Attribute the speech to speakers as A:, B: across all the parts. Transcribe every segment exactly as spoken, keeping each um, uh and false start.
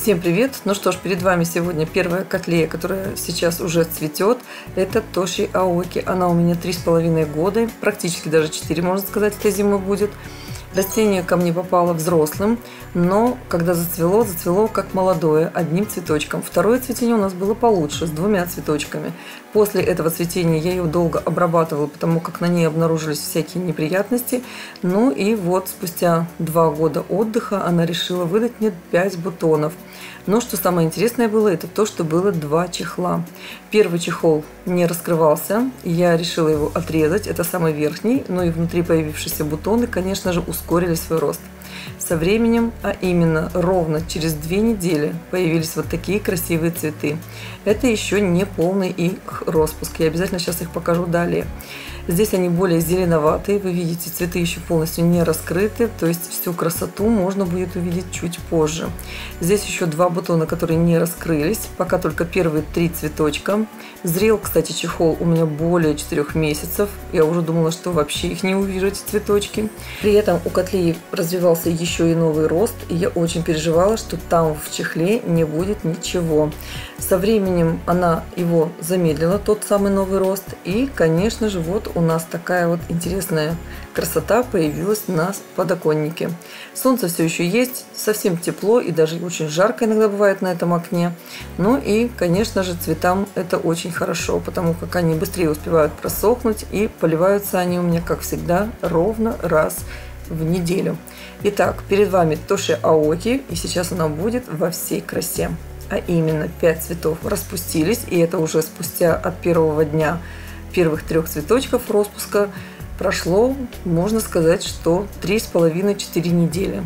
A: Всем привет! Ну что ж, перед вами сегодня первая котлея, которая сейчас уже цветет. Это Тоши Аоки. Она у меня три с половиной года, практически даже четыре, можно сказать, этой зимой будет. Растение ко мне попало взрослым, но когда зацвело, зацвело как молодое, одним цветочком. Второе цветение у нас было получше, с двумя цветочками. После этого цветения я ее долго обрабатывала, потому как на ней обнаружились всякие неприятности. Ну и вот спустя два года отдыха она решила выдать мне пять бутонов. Но что самое интересное было, это то, что было два чехла. Первый чехол не раскрывался, я решила его отрезать, это самый верхний, ну и внутри появившиеся бутоны, конечно же, ускорили свой рост. Со временем, а именно ровно через две недели, появились вот такие красивые цветы. Это еще не полный их распуск, я обязательно сейчас их покажу далее. Здесь они более зеленоватые, вы видите, цветы еще полностью не раскрыты, то есть всю красоту можно будет увидеть чуть позже. Здесь еще два бутона, которые не раскрылись, пока только первые три цветочка. Зрел, кстати, чехол у меня более четырёх месяцев, я уже думала, что вообще их не увижу, эти цветочки. При этом у котлеи развивался еще и новый рост, и я очень переживала, что там в чехле не будет ничего. Со временем она его замедлила, тот самый новый рост, и, конечно же, вот у нас такая вот интересная красота появилась на подоконнике. Солнце все еще есть, совсем тепло и даже очень жарко иногда бывает на этом окне. Ну и, конечно же, цветам это очень хорошо, потому как они быстрее успевают просохнуть, и поливаются они у меня, как всегда, ровно раз в неделю. Итак, перед вами Тоши Аоки, и сейчас она будет во всей красе. А именно пять цветов распустились, и это уже спустя от первого дня первых трех цветочков распуска прошло, можно сказать, что три с половиной-четыре недели.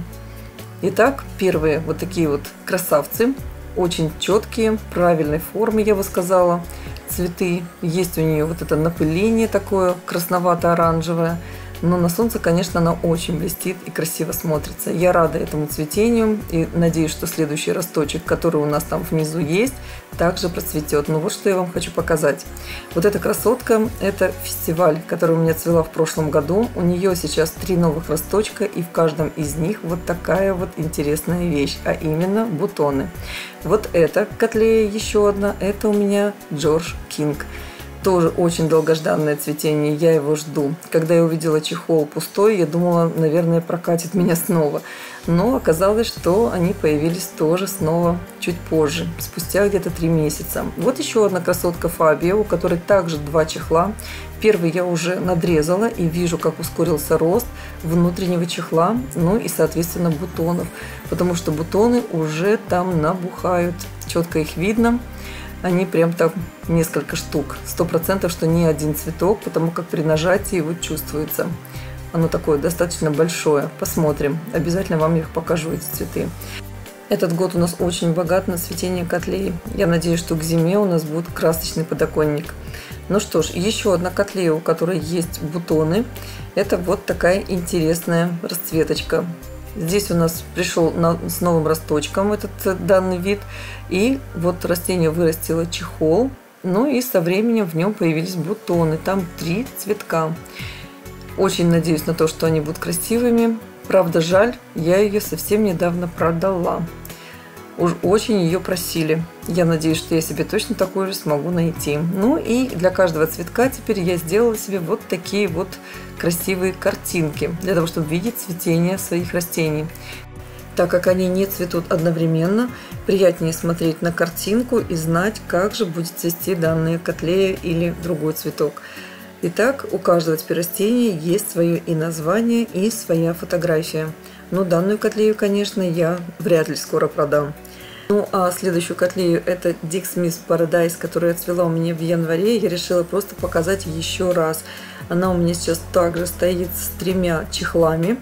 A: Итак, первые вот такие вот красавцы, очень четкие, правильной формы, я бы сказала, цветы. Есть у нее вот это напыление такое красновато-оранжевое. Но на солнце, конечно, она очень блестит и красиво смотрится. Я рада этому цветению и надеюсь, что следующий росточек, который у нас там внизу есть, также процветет. Но вот что я вам хочу показать. Вот эта красотка, это фестиваль, который у меня цвела в прошлом году. У нее сейчас три новых росточка, и в каждом из них вот такая вот интересная вещь, а именно бутоны. Вот эта котлея еще одна, это у меня Джордж Кинг. Тоже очень долгожданное цветение, я его жду. Когда я увидела чехол пустой, я думала, наверное, прокатит меня снова. Но оказалось, что они появились тоже снова чуть позже, спустя где-то три месяца. Вот еще одна красотка Фабия, у которой также два чехла. Первый я уже надрезала и вижу, как ускорился рост внутреннего чехла, ну и, соответственно, бутонов, потому что бутоны уже там набухают, четко их видно. Они прям там несколько штук. Сто процентов, что не один цветок, потому как при нажатии вот чувствуется. Оно такое достаточно большое. Посмотрим. Обязательно вам их покажу, эти цветы. Этот год у нас очень богат на цветение котлеи. Я надеюсь, что к зиме у нас будет красочный подоконник. Ну что ж, еще одна котлея, у которой есть бутоны. Это вот такая интересная расцветочка. Здесь у нас пришел на, с новым росточком этот данный вид. И вот растение вырастило чехол. Ну и со временем в нем появились бутоны. Там три цветка. Очень надеюсь на то, что они будут красивыми. Правда, жаль, я ее совсем недавно продала. Уж очень ее просили. Я надеюсь, что я себе точно такой же смогу найти. Ну и для каждого цветка теперь я сделала себе вот такие вот красивые картинки, для того, чтобы видеть цветение своих растений. Так как они не цветут одновременно, приятнее смотреть на картинку и знать, как же будет цвести данная котлея или другой цветок. Итак, у каждого теперь растения есть свое и название, и своя фотография. Но данную котлею, конечно, я вряд ли скоро продам. Ну а следующую котлею, это Dick Smith Paradise, которая цвела у меня в январе. Я решила просто показать еще раз. Она у меня сейчас также стоит с тремя чехлами.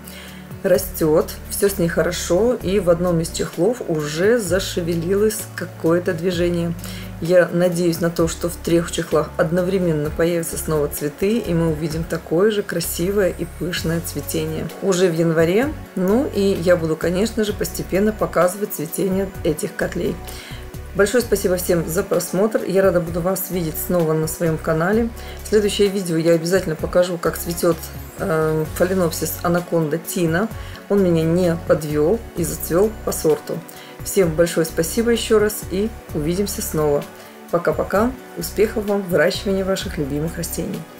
A: Растет, все с ней хорошо, и в одном из чехлов уже зашевелилось какое-то движение. Я надеюсь на то, что в трех чехлах одновременно появятся снова цветы, и мы увидим такое же красивое и пышное цветение уже в январе. Ну и я буду, конечно же, постепенно показывать цветение этих котлей. Большое спасибо всем за просмотр. Я рада буду вас видеть снова на своем канале. В следующее видео я обязательно покажу, как цветет э, фаленопсис анаконда Тина. Он меня не подвел и зацвел по сорту. Всем большое спасибо еще раз и увидимся снова. Пока-пока. Успехов вам в выращивании ваших любимых растений.